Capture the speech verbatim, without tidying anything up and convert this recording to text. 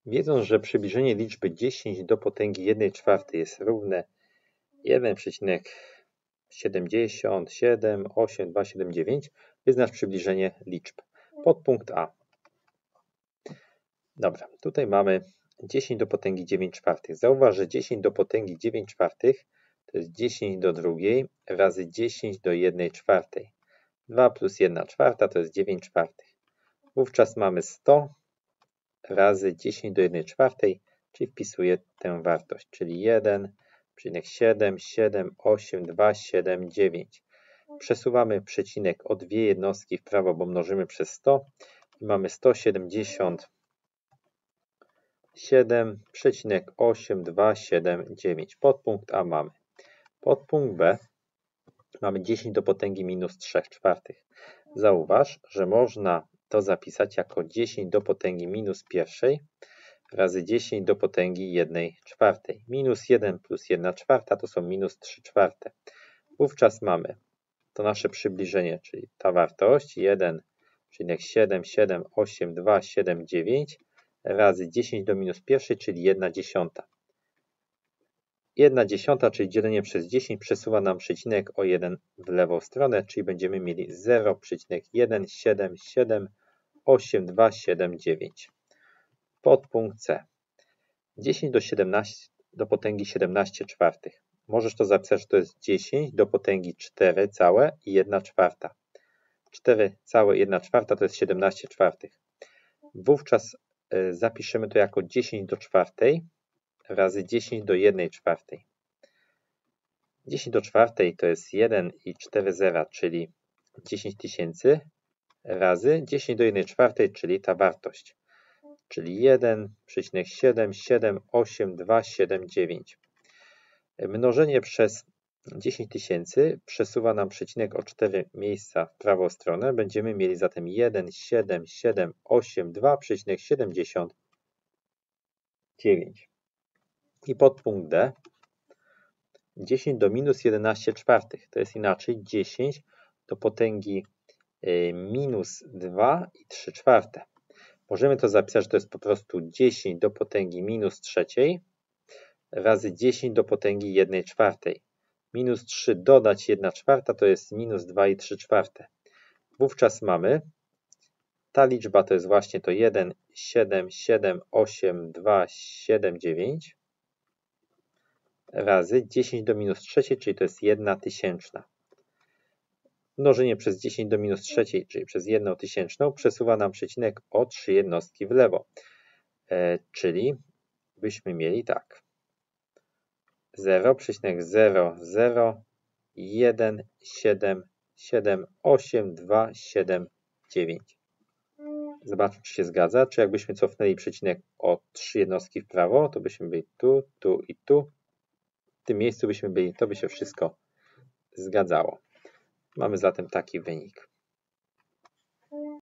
Wiedząc, że przybliżenie liczby dziesięć do potęgi jednej czwartej jest równe jeden przecinek siedemdziesiąt siedem osiem dwa siedem dziewięć, wyznacz przybliżenie liczb. Podpunkt A. Dobra, tutaj mamy dziesięć do potęgi dziewięć czwartych. Zauważ, że dziesięć do potęgi dziewięć czwartych to jest dziesięć do drugiej razy dziesięć do jednej czwartej. dwa plus jedna czwarta to jest dziewięć czwartych. Wówczas mamy sto razy dziesięć do jednej czwartej, czyli wpisuję tę wartość, czyli jeden przecinek siedem siedem osiem dwa siedem dziewięć. Przesuwamy przecinek o dwie jednostki w prawo, bo mnożymy przez sto i mamy sto siedemdziesiąt siedem przecinek osiem dwa siedem dziewięć. Podpunkt A mamy. Podpunkt B mamy dziesięć do potęgi minus trzy czwartych. Zauważ, że można to zapisać jako dziesięć do potęgi minus pierwszej razy dziesięć do potęgi jednej czwartej. Minus jeden plus jedna czwarta to są minus trzy czwarte. Wówczas mamy to nasze przybliżenie, czyli ta wartość jeden przecinek siedem siedem osiem dwa siedem dziewięć razy dziesięć do minus pierwszej, czyli jedna dziesiąta. jedna dziesiąta, czyli dzielenie przez dziesięć, przesuwa nam przecinek o jeden w lewą stronę, czyli będziemy mieli zero przecinek jeden siedem siedem osiem dwa siedem dziewięć. Podpunkt C. dziesięć do siedemnastu do potęgi siedemnaście czwartych. Możesz to zapisać, że to jest dziesięć do potęgi cztery całe i jedna czwarta. cztery całe i jedna czwarta to jest siedemnaście czwartych. Wówczas y, zapiszemy to jako dziesięć do czwartej razy dziesięć do jednej czwartej. dziesięć do czwartej to jest jeden i cztery zera, czyli dziesięć tysięcy razy dziesięć do jednej czwartej, czyli ta wartość, czyli jeden przecinek siedem siedem osiem dwa siedem dziewięć. Mnożenie przez dziesięć tysięcy przesuwa nam przecinek o cztery miejsca w prawą stronę. Będziemy mieli zatem jeden siedem siedem osiem dwa przecinek siedemdziesiąt dziewięć. I podpunkt D. dziesięć do minus jedenaście czwartych. To jest inaczej dziesięć do potęgi minus dwa i trzy czwarte. Możemy to zapisać, że to jest po prostu dziesięć do potęgi minus trzeciej razy dziesięć do potęgi jednej czwartej. Minus trzy dodać jedna czwarta to jest minus dwa i trzy czwarte. Wówczas mamy, ta liczba to jest właśnie to jeden siedem siedem osiem dwa siedem dziewięć razy dziesięć do minus trzeciej, czyli to jest jedna tysięczna. Mnożenie przez dziesięć do minus trzeciej, czyli przez jedną tysięczną, przesuwa nam przecinek o trzy jednostki w lewo. E, czyli byśmy mieli tak. zero przecinek zero zero jeden siedem siedem osiem dwa siedem dziewięć. Zobaczmy, czy się zgadza. Czy jakbyśmy cofnęli przecinek o trzy jednostki w prawo, to byśmy byli tu, tu i tu. W tym miejscu byśmy byli, to by się wszystko zgadzało. Mamy zatem taki wynik.